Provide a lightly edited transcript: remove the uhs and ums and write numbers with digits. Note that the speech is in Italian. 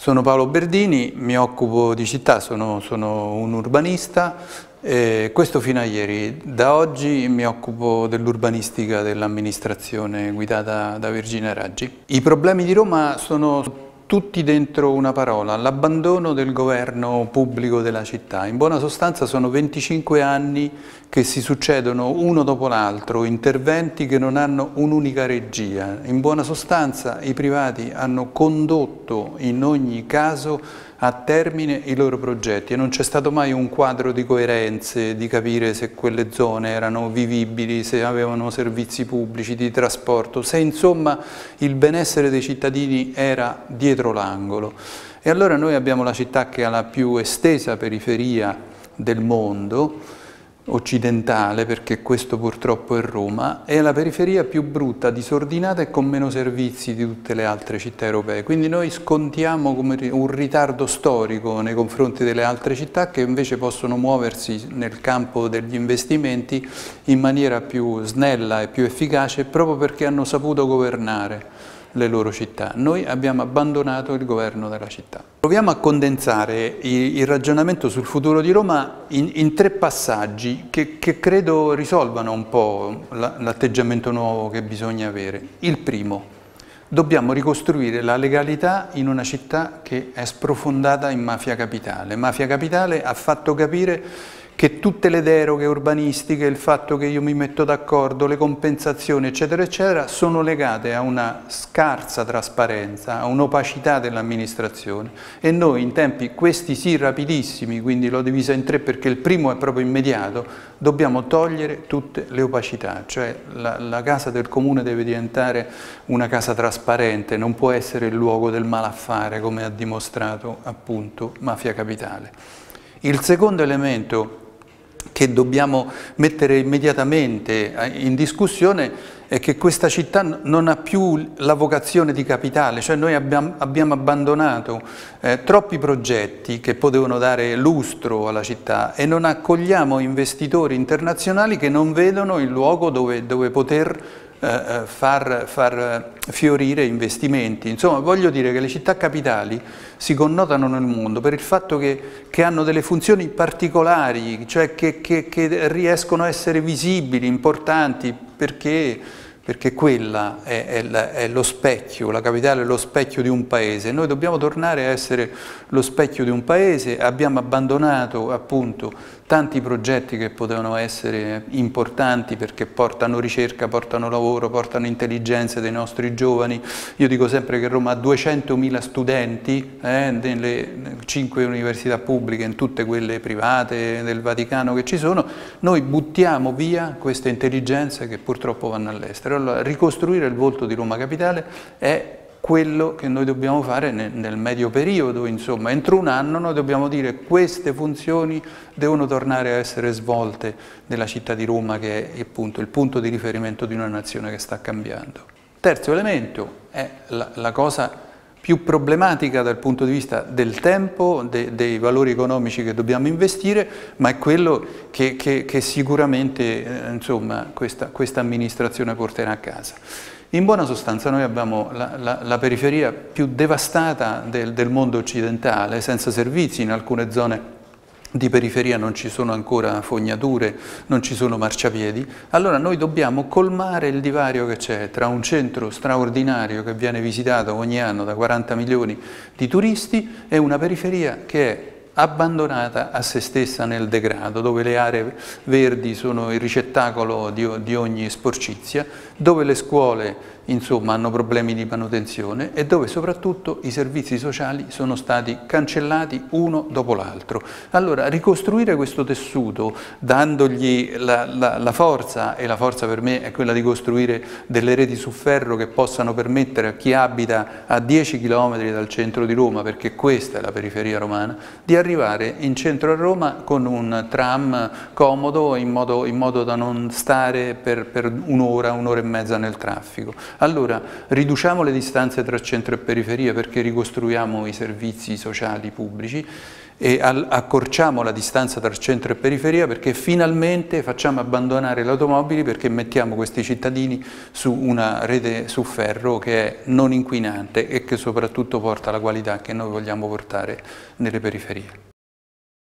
Sono Paolo Berdini, mi occupo di città, sono un urbanista, questo fino a ieri. Da oggi mi occupo dell'urbanistica dell'amministrazione guidata da Virginia Raggi. I problemi di Roma sono tutti dentro una parola: l'abbandono del governo pubblico della città. In buona sostanza sono 25 anni che si succedono uno dopo l'altro, interventi che non hanno un'unica regia. In buona sostanza i privati hanno condotto in ogni caso a termine i loro progetti e non c'è stato mai un quadro di coerenze, di capire se quelle zone erano vivibili, se avevano servizi pubblici di trasporto, se insomma il benessere dei cittadini era dietro l'angolo. E allora noi abbiamo la città che ha la più estesa periferia del mondo occidentale, perché questo purtroppo è Roma, è la periferia più brutta, disordinata e con meno servizi di tutte le altre città europee. Quindi noi scontiamo come un ritardo storico nei confronti delle altre città che invece possono muoversi nel campo degli investimenti in maniera più snella e più efficace proprio perché hanno saputo governare le loro città. Noi abbiamo abbandonato il governo della città. Proviamo a condensare il ragionamento sul futuro di Roma in tre passaggi che credo risolvano un po' l'atteggiamento nuovo che bisogna avere. Il primo: dobbiamo ricostruire la legalità in una città che è sprofondata in mafia capitale. Mafia capitale ha fatto capire che tutte le deroghe urbanistiche, il fatto che io mi metto d'accordo, le compensazioni eccetera eccetera sono legate a una scarsa trasparenza, a un'opacità dell'amministrazione e noi in tempi questi sì rapidissimi, quindi l'ho divisa in tre perché il primo è proprio immediato, dobbiamo togliere tutte le opacità, cioè la casa del comune deve diventare una casa trasparente, non può essere il luogo del malaffare come ha dimostrato appunto Mafia Capitale. Il secondo elemento che dobbiamo mettere immediatamente in discussione è che questa città non ha più la vocazione di capitale, cioè noi abbiamo abbandonato troppi progetti che potevano dare lustro alla città e non accogliamo investitori internazionali che non vedono il luogo dove poter far fiorire investimenti. Insomma, voglio dire che le città capitali si connotano nel mondo per il fatto che hanno delle funzioni particolari, cioè che riescono a essere visibili, importanti, perché quella è lo specchio, la capitale è lo specchio di un paese. Noi dobbiamo tornare a essere lo specchio di un paese, abbiamo abbandonato appunto tanti progetti che potevano essere importanti perché portano ricerca, portano lavoro, portano intelligenze dei nostri giovani. Io dico sempre che Roma ha 200.000 studenti nelle 5 università pubbliche, in tutte quelle private del Vaticano che ci sono. Noi buttiamo via queste intelligenze che purtroppo vanno all'estero. Allora, ricostruire il volto di Roma Capitale è quello che noi dobbiamo fare nel medio periodo, insomma, entro un anno noi dobbiamo dire queste funzioni devono tornare a essere svolte nella città di Roma, che è appunto il punto di riferimento di una nazione che sta cambiando. Terzo elemento è la cosa più problematica dal punto di vista del tempo, dei valori economici che dobbiamo investire, ma è quello che sicuramente insomma, questa amministrazione porterà a casa. In buona sostanza noi abbiamo la periferia più devastata del mondo occidentale, senza servizi. In alcune zone di periferia non ci sono ancora fognature, non ci sono marciapiedi. Allora noi dobbiamo colmare il divario che c'è tra un centro straordinario che viene visitato ogni anno da 40 milioni di turisti e una periferia che è abbandonata a se stessa nel degrado, dove le aree verdi sono il ricettacolo di ogni sporcizia, dove le scuole insomma hanno problemi di manutenzione e dove soprattutto i servizi sociali sono stati cancellati uno dopo l'altro. Allora ricostruire questo tessuto dandogli la forza, e la forza per me è quella di costruire delle reti su ferro che possano permettere a chi abita a 10 km dal centro di Roma, perché questa è la periferia romana, di arrivare in centro a Roma con un tram comodo in modo da non stare per un'ora e mezza nel traffico. Allora riduciamo le distanze tra centro e periferia perché ricostruiamo i servizi sociali pubblici e accorciamo la distanza tra centro e periferia, perché finalmente facciamo abbandonare le automobili, perché mettiamo questi cittadini su una rete su ferro che è non inquinante e che soprattutto porta la qualità che noi vogliamo portare nelle periferie.